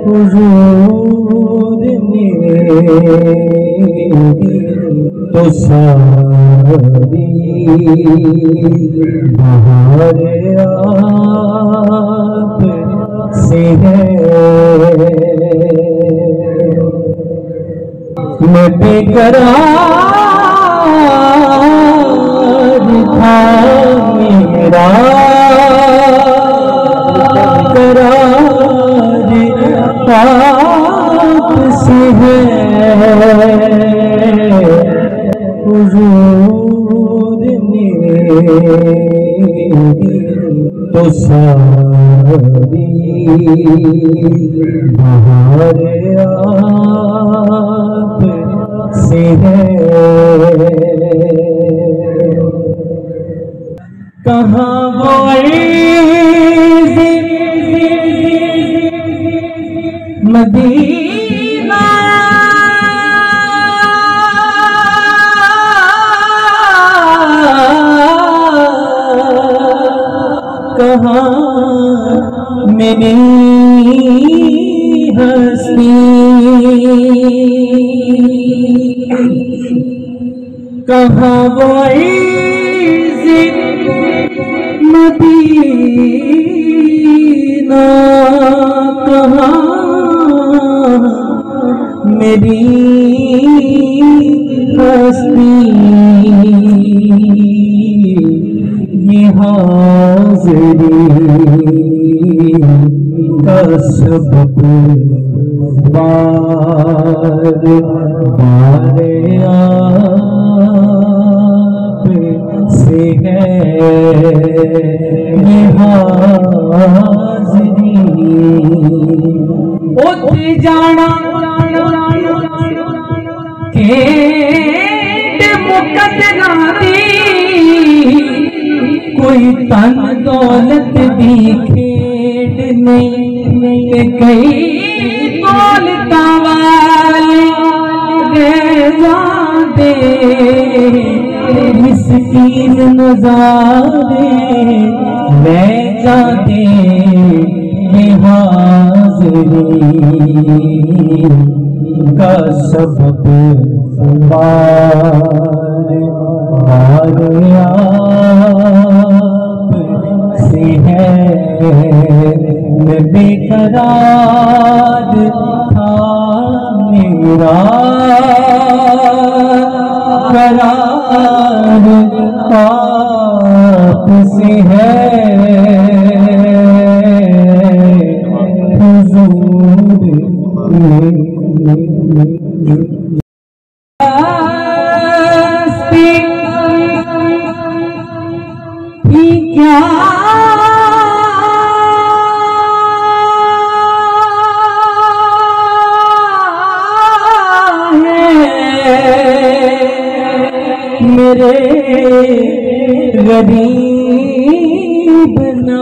हुजूर मेरी तो सारी बहार आप से है। मैं बेकरार था मेरा करार आप से है। हुजूर मेरी तो सारी बहार आप से है। कहाँ वो मदीना कहाँ मेरी हस्ती कहाँ वो मदीना कहाँ मेरी हस्ती ये हाज़री का सबब बार बार आप से है। ये हाज़री उठ जाना खेड मुकद्दरा दी कोई तन दौलत दी खेड नहीं कई दौलतां वाले रज़ा दे मिस्कीन नज़ारे मैं जाते ये हाज़री का सबब बार बार आप से है। मैं बेकरार था मेरा करार आप से है। क्या मेरे गरीब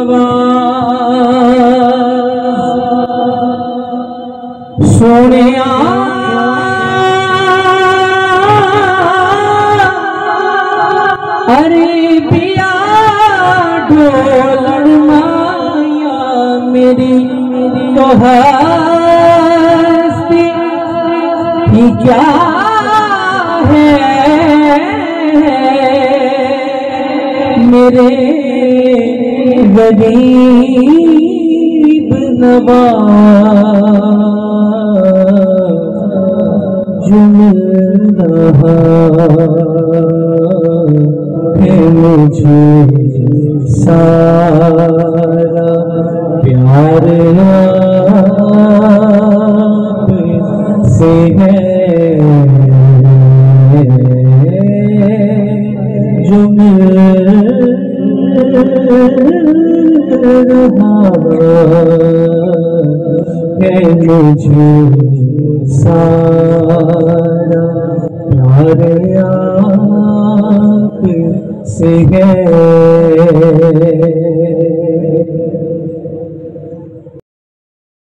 नवाज़ सोने अरे पिया ढोलण माया मेरी तो हस्ती ही क्या है मेरे गरीब नवाज़ जो मिल रहा है मुझे सारा प्यार आप से है। जो मिल रहा है मुझे सारा प्यार आप से है।